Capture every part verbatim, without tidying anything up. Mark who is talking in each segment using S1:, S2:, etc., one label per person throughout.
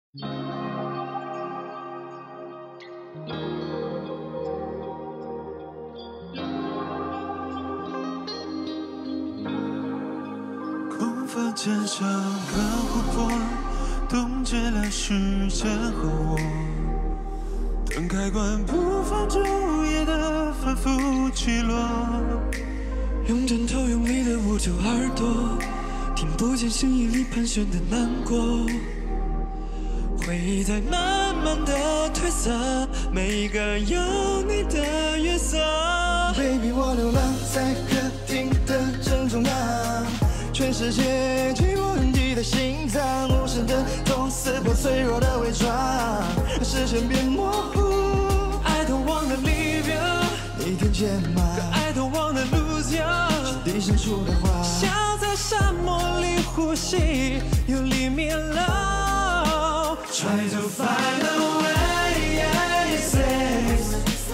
S1: 空房间像个湖泊，冻结了时间和我。灯开关不放着午夜的反复起落。
S2: 用枕头用力的捂住耳朵，听不见心意里盘旋的难过。回忆在慢慢的褪色，每一个有你的月色。
S3: Baby， 我流浪在客厅的正中央，全世界寂寞拥挤的心脏，无声的痛撕破脆弱的伪装，让视线变模糊。
S2: I don't wanna leave you，
S3: 你听见吗？
S2: 可 I don't wanna lose you，
S3: 心底深处的话，
S2: 像在沙漠里呼吸，又里面了。
S1: Try to find a way, oasis,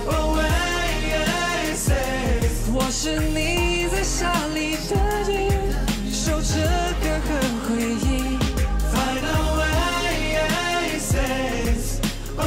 S1: oasis。
S2: 我是你在沙里的影，守着干涸回忆。
S1: Find a way, oasis,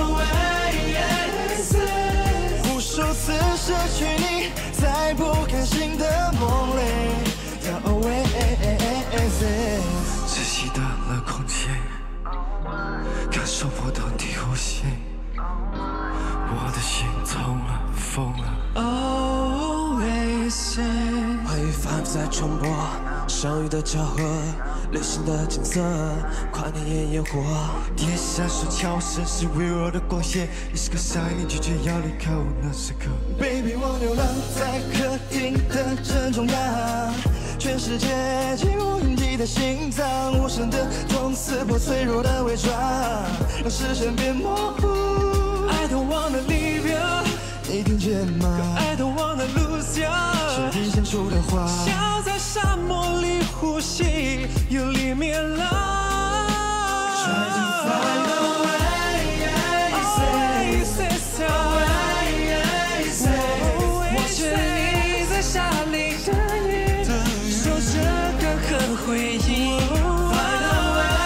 S1: oasis。
S3: 无数次失去你，在不甘心的梦里的 oasis。
S2: 窒息的了空气，感受不到你呼吸，我的心痛了，疯了。Oasis，
S3: 回忆反复在重播，相遇的巧合，旅行的景色，跨年夜烟火，跌下手桥身是微弱的光线，一时刻上瘾，你拒绝要离开我那时刻。Baby， 我流浪在客厅的正中央，全世界寂寞拥挤的心脏，无声的痛撕破脆弱的伪装，让视线变模糊。
S2: I don't wanna leave you，
S3: 你听见吗
S2: I don't wanna lose you，
S3: 心底深处的话，
S2: 像在沙漠里呼吸，又里面了。
S1: Try to find a way,
S2: Oasis，
S1: oasis。
S2: 我是你在沙里的影，守着干涸回忆。
S1: Find a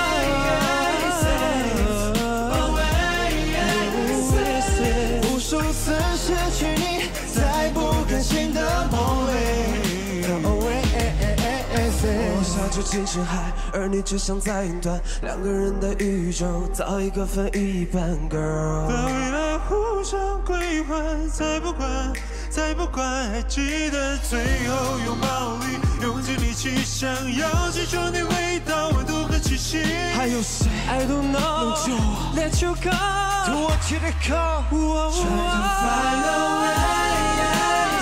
S1: way, oasis，
S3: 无数次失去你，在不甘心的梦里的 oasis。
S4: 我像只惊世海，而你只想在云端，两个人的宇宙早已各分一半 ，girl。
S1: 把未来互相归还，再不管，再不管，还记得最后拥抱里，用尽力气想要记住你味道、温度和气息。
S3: 还有谁
S2: I don't know，
S3: 能救
S2: Let you go，
S3: 我记得 call。
S1: Try to find a way,